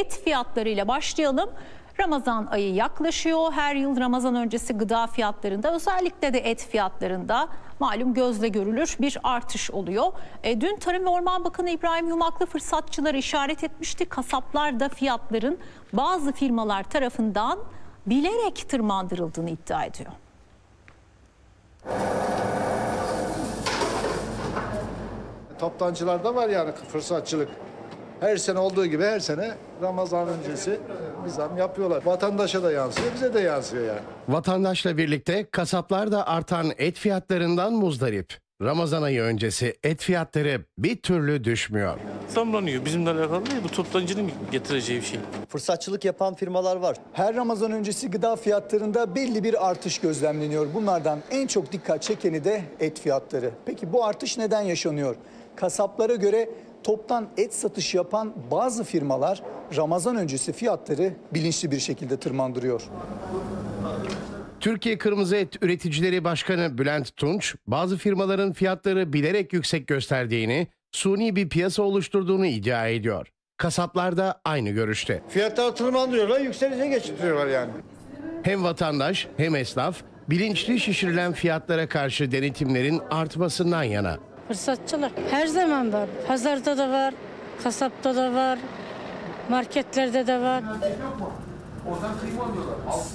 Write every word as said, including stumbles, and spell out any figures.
et fiyatlarıyla başlayalım. Ramazan ayı yaklaşıyor. Her yıl Ramazan öncesi gıda fiyatlarında, özellikle de et fiyatlarında malum gözle görülür bir artış oluyor. E, dün Tarım ve Orman Bakanı İbrahim Yumaklı fırsatçıları işaret etmişti. Kasaplar da fiyatların bazı firmalar tarafından bilerek tırmandırıldığını iddia ediyor. Toptancılarda var yani fırsatçılık. Her sene olduğu gibi her sene Ramazan öncesi bir zam yapıyorlar. Vatandaşa da yansıyor, bize de yansıyor yani. Vatandaşla birlikte kasaplar da artan et fiyatlarından muzdarip. Ramazan ayı öncesi et fiyatları bir türlü düşmüyor. Zamlanıyor. Bizimle alakalı değil. Bu toptancının getireceği bir şey. Fırsatçılık yapan firmalar var. Her Ramazan öncesi gıda fiyatlarında belli bir artış gözlemleniyor. Bunlardan en çok dikkat çekeni de et fiyatları. Peki bu artış neden yaşanıyor? Kasaplara göre toptan et satışı yapan bazı firmalar Ramazan öncesi fiyatları bilinçli bir şekilde tırmandırıyor. Türkiye Kırmızı Et Üreticileri Başkanı Bülent Tunç, bazı firmaların fiyatları bilerek yüksek gösterdiğini, suni bir piyasa oluşturduğunu iddia ediyor. Kasaplar da aynı görüşte. Fiyatları tırmandırıyorlar, yükselişe geçiriyorlar yani. Hem vatandaş hem esnaf bilinçli şişirilen fiyatlara karşı denetimlerin artmasından yana. Fırsatçılık her zaman var. Pazarda da var, kasapta da var, marketlerde de var.